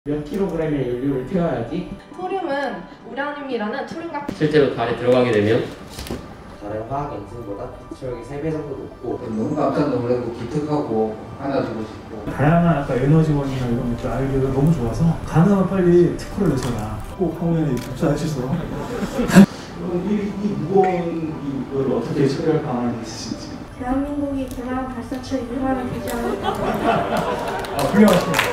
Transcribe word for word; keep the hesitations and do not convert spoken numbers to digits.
몇 킬로그램의 연료를 태워야지? 토륨은 우라늄이라는 토륨과 실제로 달에 들어가게 되면 다른 화학 엔진보다 배출력이 세 배 정도 높고 너무 깜짝 놀라고 기특하고 안아주고 싶고 다양한 아까 에너지원이나 이런 것들 아이디어가 너무 좋아서 가능하면 빨리 특허를 내셔라. 꼭 학원에 입사하셔서 이, 이 무거운 이걸 어떻게 처리할 방안이 있으신지. 대한민국이 개발 발사체 유한을 되지 않을까. 아, 훌륭하십니다.